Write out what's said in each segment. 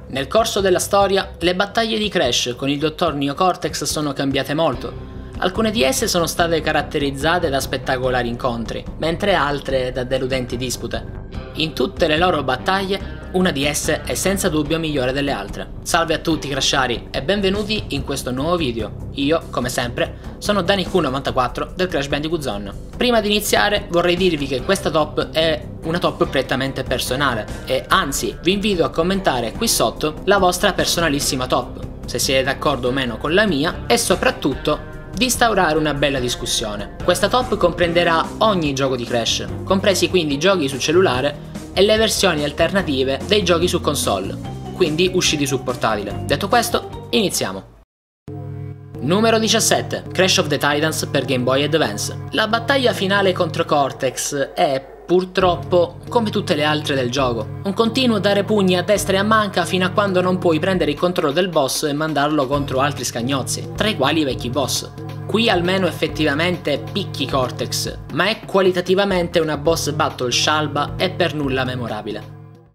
Nel corso della storia, le battaglie di Crash con il dottor Neo Cortex sono cambiate molto. Alcune di esse sono state caratterizzate da spettacolari incontri, mentre altre da deludenti dispute. In tutte le loro battaglie, una di esse è senza dubbio migliore delle altre. Salve a tutti Crashari e benvenuti in questo nuovo video. Io, come sempre, sono DaniQ94 del Crash Bandicoot Zone. Prima di iniziare vorrei dirvi che questa top è una top prettamente personale e anzi vi invito a commentare qui sotto la vostra personalissima top, se siete d'accordo o meno con la mia, e soprattutto di instaurare una bella discussione. Questa top comprenderà ogni gioco di Crash, compresi quindi giochi su cellulare e le versioni alternative dei giochi su console, quindi usciti su portatile. Detto questo, iniziamo. Numero 17, Crash of the Titans per Game Boy Advance. La battaglia finale contro Cortex è, purtroppo, come tutte le altre del gioco, un continuo dare pugni a destra e a manca fino a quando non puoi prendere il controllo del boss e mandarlo contro altri scagnozzi, tra i quali i vecchi boss. Qui almeno effettivamente picchi Cortex, ma è qualitativamente una boss battle scialba e per nulla memorabile.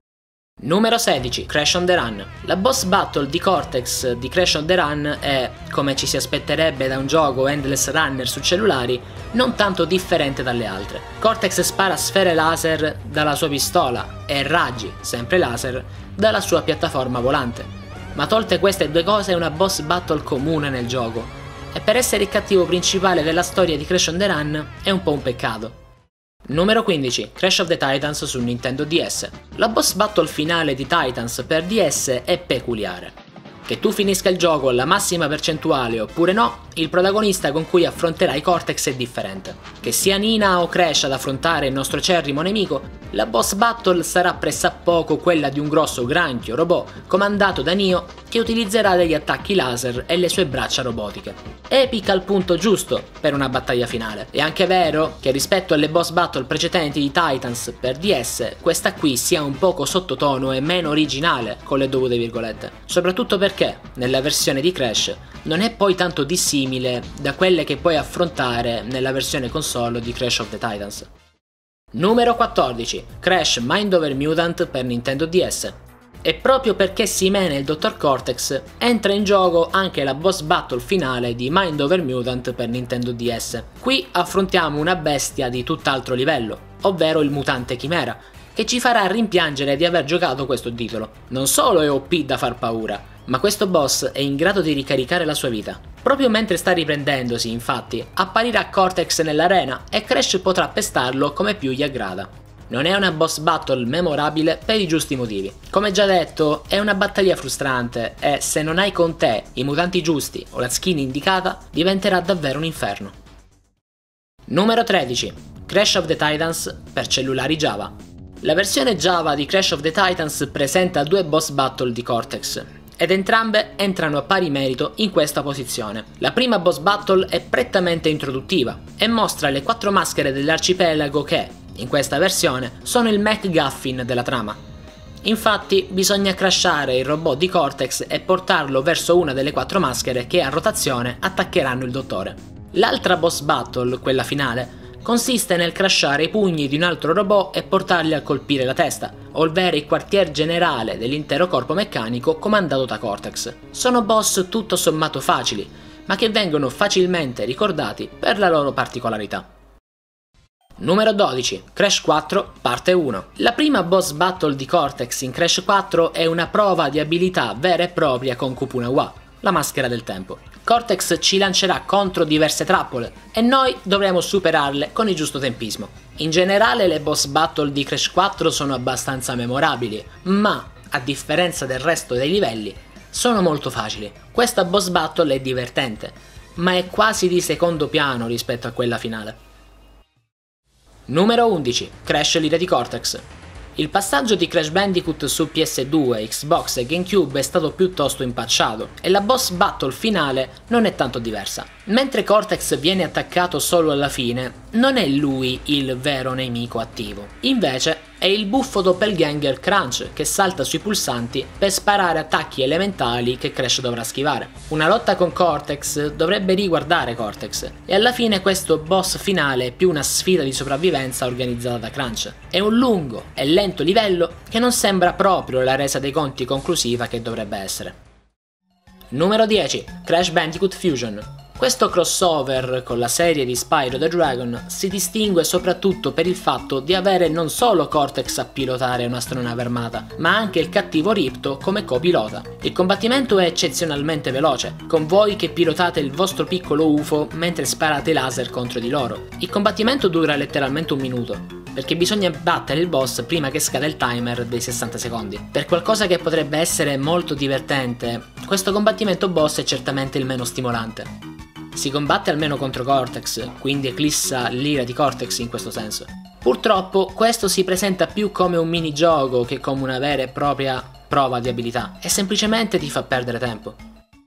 Numero 16, Crash on the Run. La boss battle di Cortex di Crash on the Run è, come ci si aspetterebbe da un gioco Endless Runner su cellulari, non tanto differente dalle altre. Cortex spara sfere laser dalla sua pistola e raggi, sempre laser, dalla sua piattaforma volante. Ma tolte queste due cose è una boss battle comune nel gioco, e per essere il cattivo principale della storia di Crash on the Run è un po' un peccato. Numero 15, Crash of the Titans su Nintendo DS. La boss battle finale di Titans per DS è peculiare. Che tu finisca il gioco alla massima percentuale oppure no, il protagonista con cui affronterai Cortex è differente. Che sia Nina o Crash ad affrontare il nostro acerrimo nemico, la boss battle sarà pressappoco quella di un grosso granchio robot comandato da Neo che utilizzerà degli attacchi laser e le sue braccia robotiche. Epica al punto giusto per una battaglia finale. È anche vero che rispetto alle boss battle precedenti di Titans per DS, questa qui sia un poco sottotono e meno originale con le dovute virgolette. Soprattutto perché, nella versione di Crash, non è poi tanto dissimile da quelle che puoi affrontare nella versione console di Crash of the Titans. Numero 14, Crash Mind Over Mutant per Nintendo DS. E proprio perché si mena il Dr. Cortex, entra in gioco anche la boss battle finale di Mind Over Mutant per Nintendo DS. Qui affrontiamo una bestia di tutt'altro livello, ovvero il mutante Chimera, che ci farà rimpiangere di aver giocato questo titolo. Non solo è OP da far paura, ma questo boss è in grado di ricaricare la sua vita. Proprio mentre sta riprendendosi, infatti, apparirà Cortex nell'arena e Crash potrà pestarlo come più gli aggrada. Non è una boss battle memorabile per i giusti motivi. Come già detto, è una battaglia frustrante e se non hai con te i mutanti giusti o la skin indicata, diventerà davvero un inferno. Numero 13, Crash of the Titans per cellulari Java. La versione Java di Crash of the Titans presenta due boss battle di Cortex, ed entrambe entrano a pari merito in questa posizione. La prima boss battle è prettamente introduttiva e mostra le 4 maschere dell'arcipelago che, in questa versione, sono il MacGuffin della trama. Infatti bisogna crashare il robot di Cortex e portarlo verso una delle 4 maschere che a rotazione attaccheranno il dottore. L'altra boss battle, quella finale, consiste nel crashare i pugni di un altro robot e portarli a colpire la testa, ovvero il quartier generale dell'intero corpo meccanico comandato da Cortex. Sono boss tutto sommato facili, ma che vengono facilmente ricordati per la loro particolarità. Numero 12, Crash 4 parte 1. La prima boss battle di Cortex in Crash 4 è una prova di abilità vera e propria con Kupunawa, la maschera del tempo. Cortex ci lancerà contro diverse trappole e noi dovremo superarle con il giusto tempismo. In generale le boss battle di Crash 4 sono abbastanza memorabili, ma, a differenza del resto dei livelli, sono molto facili. Questa boss battle è divertente, ma è quasi di secondo piano rispetto a quella finale. Numero 11, Crash l'ira di Cortex. Il passaggio di Crash Bandicoot su PS2, Xbox e GameCube è stato piuttosto impacciato e la boss battle finale non è tanto diversa. Mentre Cortex viene attaccato solo alla fine, non è lui il vero nemico attivo. Invece è il buffo doppelganger Crunch che salta sui pulsanti per sparare attacchi elementali che Crash dovrà schivare. Una lotta con Cortex dovrebbe riguardare Cortex e alla fine questo boss finale è più una sfida di sopravvivenza organizzata da Crunch. È un lungo e lento livello che non sembra proprio la resa dei conti conclusiva che dovrebbe essere. Numero 10. Crash Bandicoot Fusion. Questo crossover con la serie di Spyro the Dragon si distingue soprattutto per il fatto di avere non solo Cortex a pilotare un'astronave armata, ma anche il cattivo Ripto come copilota. Il combattimento è eccezionalmente veloce, con voi che pilotate il vostro piccolo UFO mentre sparate laser contro di loro. Il combattimento dura letteralmente un minuto, perché bisogna battere il boss prima che scada il timer dei 60 secondi. Per qualcosa che potrebbe essere molto divertente, questo combattimento boss è certamente il meno stimolante. Si combatte almeno contro Cortex, quindi eclissa l'ira di Cortex in questo senso. Purtroppo questo si presenta più come un minigioco che come una vera e propria prova di abilità e semplicemente ti fa perdere tempo.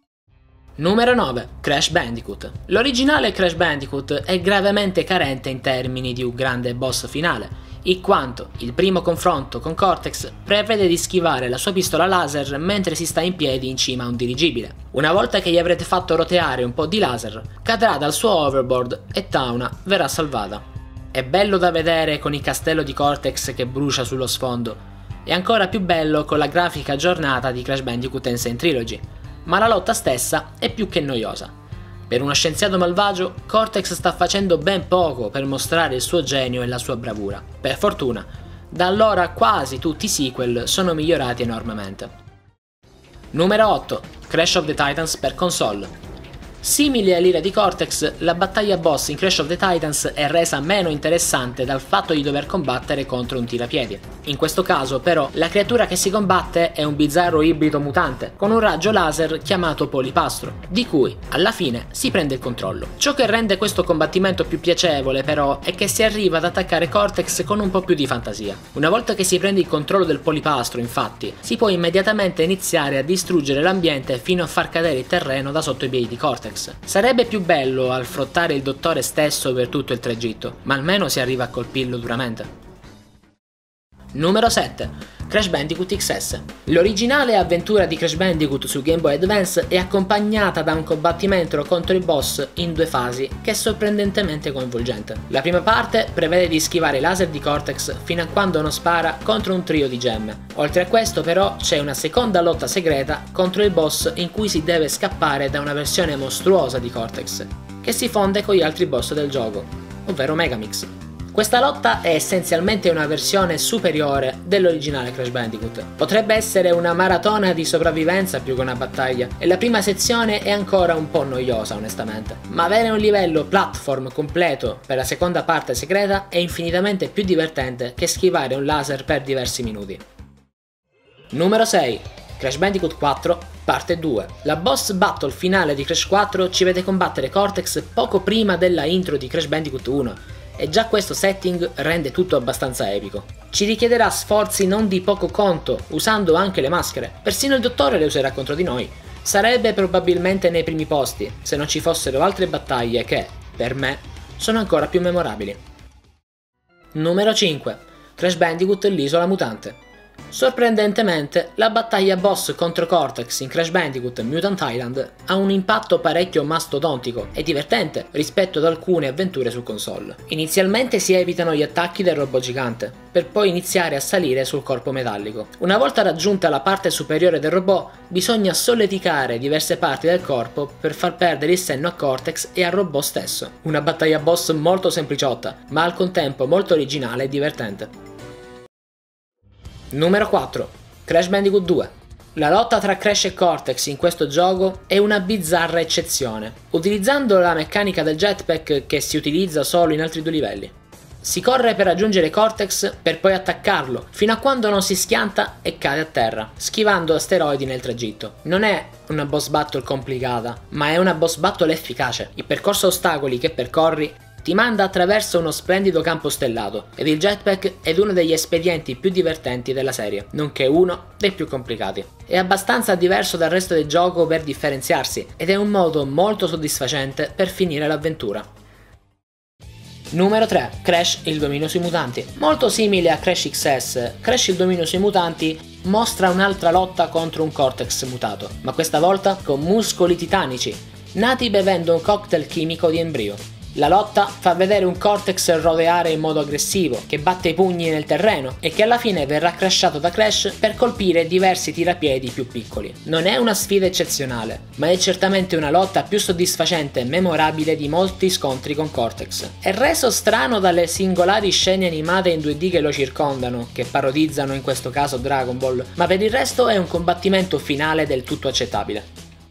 Numero 9. Crash Bandicoot. L'originale Crash Bandicoot è gravemente carente in termini di un grande boss finale, in quanto il primo confronto con Cortex prevede di schivare la sua pistola laser mentre si sta in piedi in cima a un dirigibile. Una volta che gli avrete fatto roteare un po' di laser, cadrà dal suo overboard e Tauna verrà salvata. È bello da vedere con il castello di Cortex che brucia sullo sfondo, e ancora più bello con la grafica aggiornata di Crash Bandicoot Insane Trilogy, ma la lotta stessa è più che noiosa. Per uno scienziato malvagio, Cortex sta facendo ben poco per mostrare il suo genio e la sua bravura. Per fortuna, da allora quasi tutti i sequel sono migliorati enormemente. Numero 8. Crash of the Titans per console. Simile all'ira di Cortex, la battaglia boss in Crash of the Titans è resa meno interessante dal fatto di dover combattere contro un tirapiedi. In questo caso, però, la creatura che si combatte è un bizzarro ibrido mutante, con un raggio laser chiamato Polipastro, di cui, alla fine, si prende il controllo. Ciò che rende questo combattimento più piacevole, però, è che si arriva ad attaccare Cortex con un po' più di fantasia. Una volta che si prende il controllo del Polipastro, infatti, si può immediatamente iniziare a distruggere l'ambiente fino a far cadere il terreno da sotto i piedi di Cortex. Sarebbe più bello al frottare il dottore stesso per tutto il tragitto, ma almeno si arriva a colpirlo duramente. Numero 7. Crash Bandicoot XS. L'originale avventura di Crash Bandicoot su Game Boy Advance è accompagnata da un combattimento contro il boss in due fasi che è sorprendentemente coinvolgente. La prima parte prevede di schivare i laser di Cortex fino a quando non spara contro un trio di gemme. Oltre a questo però c'è una seconda lotta segreta contro il boss in cui si deve scappare da una versione mostruosa di Cortex che si fonde con gli altri boss del gioco, ovvero Megamix. Questa lotta è essenzialmente una versione superiore dell'originale Crash Bandicoot. Potrebbe essere una maratona di sopravvivenza più che una battaglia, e la prima sezione è ancora un po' noiosa onestamente. Ma avere un livello platform completo per la seconda parte segreta è infinitamente più divertente che schivare un laser per diversi minuti. Numero 6. Crash Bandicoot 4 Parte 2. La boss battle finale di Crash 4 ci vede combattere Cortex poco prima della intro di Crash Bandicoot 1. E già questo setting rende tutto abbastanza epico. Ci richiederà sforzi non di poco conto, usando anche le maschere. Persino il dottore le userà contro di noi. Sarebbe probabilmente nei primi posti, se non ci fossero altre battaglie che, per me, sono ancora più memorabili. Numero 5. Crash Bandicoot l'isola mutante. Sorprendentemente, la battaglia boss contro Cortex in Crash Bandicoot Mutant Island ha un impatto parecchio mastodontico e divertente rispetto ad alcune avventure su console. Inizialmente si evitano gli attacchi del robot gigante, per poi iniziare a salire sul corpo metallico. Una volta raggiunta la parte superiore del robot, bisogna solleticare diverse parti del corpo per far perdere il senno a Cortex e al robot stesso. Una battaglia boss molto sempliciotta, ma al contempo molto originale e divertente. Numero 4. Crash Bandicoot 2. La lotta tra Crash e Cortex in questo gioco è una bizzarra eccezione, utilizzando la meccanica del jetpack che si utilizza solo in altri due livelli. Si corre per raggiungere Cortex per poi attaccarlo, fino a quando non si schianta e cade a terra, schivando asteroidi nel tragitto. Non è una boss battle complicata, ma è una boss battle efficace. Il percorso ostacoli che percorri ti manda attraverso uno splendido campo stellato, ed il jetpack è uno degli espedienti più divertenti della serie, nonché uno dei più complicati. È abbastanza diverso dal resto del gioco per differenziarsi, ed è un modo molto soddisfacente per finire l'avventura. Numero 3. Crash il dominio sui mutanti. Molto simile a Crash XS, Crash il dominio sui mutanti mostra un'altra lotta contro un Cortex mutato, ma questa volta con muscoli titanici, nati bevendo un cocktail chimico di embrio. La lotta fa vedere un Cortex rodeare in modo aggressivo, che batte i pugni nel terreno e che alla fine verrà crashato da Crash per colpire diversi tirapiedi più piccoli. Non è una sfida eccezionale, ma è certamente una lotta più soddisfacente e memorabile di molti scontri con Cortex. È reso strano dalle singolari scene animate in 2D che lo circondano, che parodizzano in questo caso Dragon Ball, ma per il resto è un combattimento finale del tutto accettabile.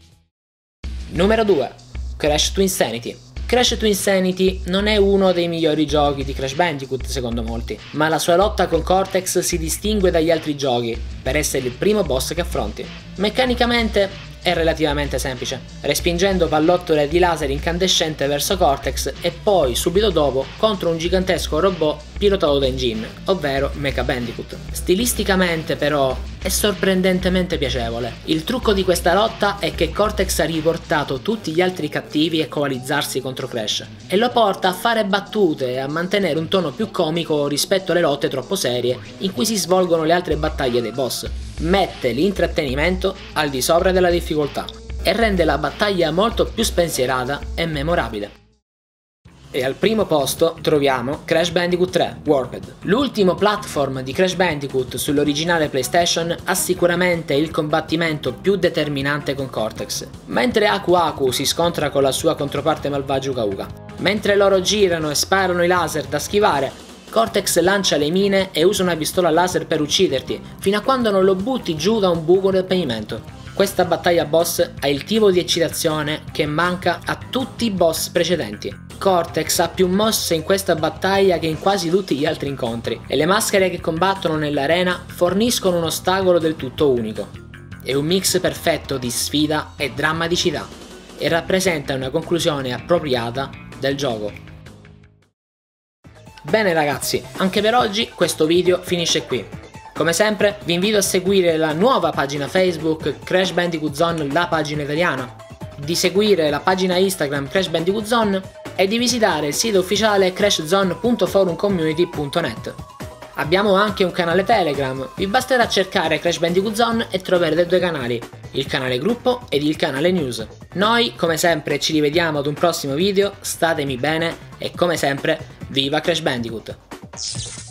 Numero 2. Crash to Insanity. Crash to Insanity non è uno dei migliori giochi di Crash Bandicoot secondo molti, ma la sua lotta con Cortex si distingue dagli altri giochi per essere il primo boss che affronti. Meccanicamente è relativamente semplice, respingendo pallottole di laser incandescente verso Cortex e poi, subito dopo, contro un gigantesco robot pilotato da Engine, ovvero Mecha Bandicoot. Stilisticamente però è sorprendentemente piacevole. Il trucco di questa lotta è che Cortex ha riportato tutti gli altri cattivi a coalizzarsi contro Crash e lo porta a fare battute e a mantenere un tono più comico rispetto alle lotte troppo serie in cui si svolgono le altre battaglie dei boss. Mette l'intrattenimento al di sopra della difficoltà e rende la battaglia molto più spensierata e memorabile. E al primo posto troviamo Crash Bandicoot 3 Warped. L'ultimo platform di Crash Bandicoot sull'originale PlayStation ha sicuramente il combattimento più determinante con Cortex. Mentre Aku Aku si scontra con la sua controparte malvagio Uka Uka, mentre loro girano e sparano i laser da schivare, Cortex lancia le mine e usa una pistola laser per ucciderti, fino a quando non lo butti giù da un buco del pavimento. Questa battaglia boss ha il tipo di eccitazione che manca a tutti i boss precedenti. Cortex ha più mosse in questa battaglia che in quasi tutti gli altri incontri, e le maschere che combattono nell'arena forniscono un ostacolo del tutto unico. È un mix perfetto di sfida e drammaticità, e rappresenta una conclusione appropriata del gioco. Bene ragazzi, anche per oggi questo video finisce qui. Come sempre vi invito a seguire la nuova pagina Facebook Crash Bandicoot Zone, la pagina italiana, di seguire la pagina Instagram Crash Bandicoot Zone e di visitare il sito ufficiale crashzone.forumcommunity.net. Abbiamo anche un canale Telegram, vi basterà cercare Crash Bandicoot Zone e troverete due canali, il canale gruppo ed il canale news. Noi come sempre ci rivediamo ad un prossimo video, statemi bene e come sempre viva Crash Bandicoot!